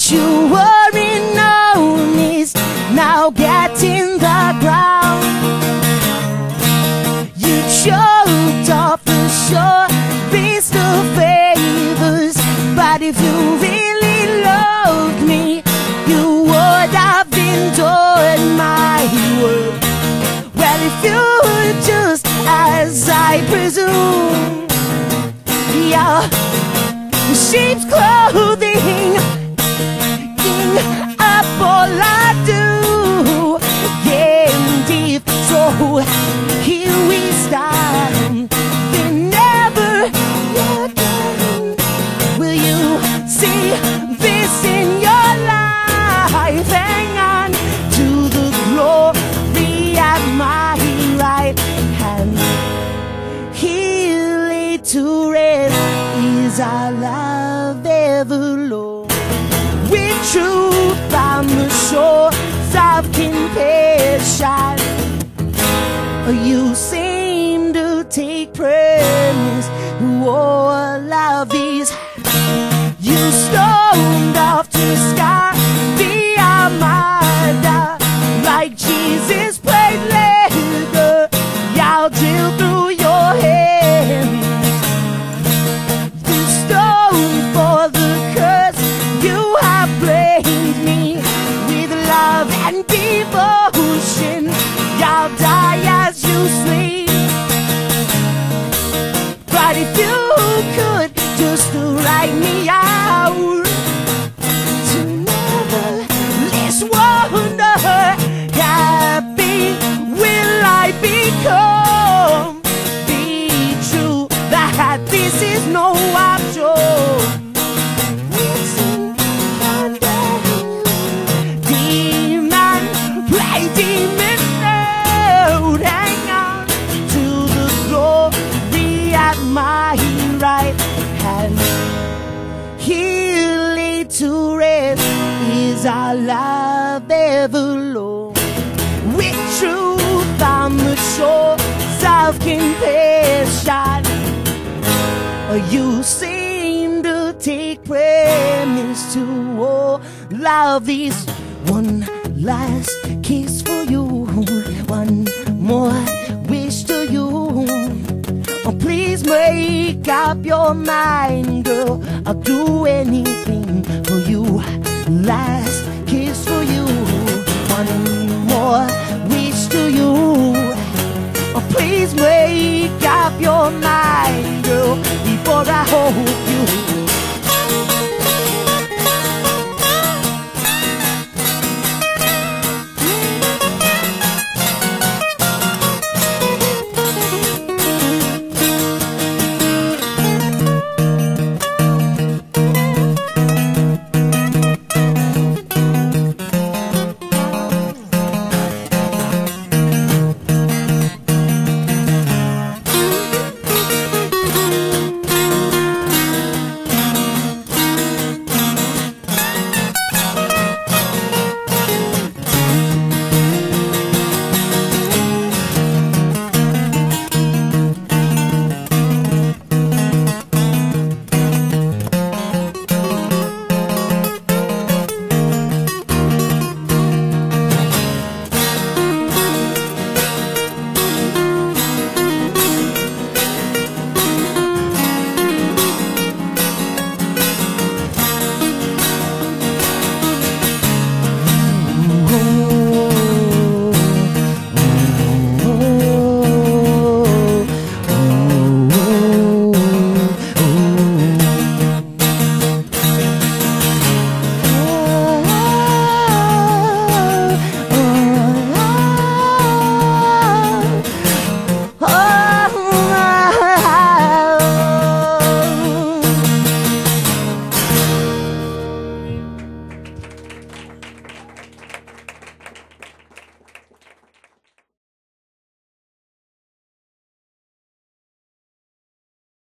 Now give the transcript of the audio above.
you were in known is now getting the ground. You choked off the shore, raised the favors, but if you really loved me, you would have endured my word. Well, if you were just as I presume, yeah, sheep's clothing, king up all I do. Yeah, indeed. So here we stand, then never again will you see this in your life. Hang on to the glory at my right hand. Here laid to rest is our love ever low, with truth on the shores of compassion. You seem to take premise, oh, love is. You stormed off to sky the Armada, like Jesus played leather, y'all drill through your hands. You stone for the curse, you have blamed me with love and devotion, y'all die as you sleep. But if you could just write me out to never less wonder, happy will I become. Be true that this is no option. Demon, play demon out. Hang on to the glory at my right hand. Here laid to rest is our love ever low, with truth on the shores of compassion. You seem to take premise to love is. One last kiss for you, one more wish to you. Oh, please make up your mind, girl, I'll do anything for you. Last kiss for you, one more wish to you. Oh, please make up your mind, girl, before I hold you.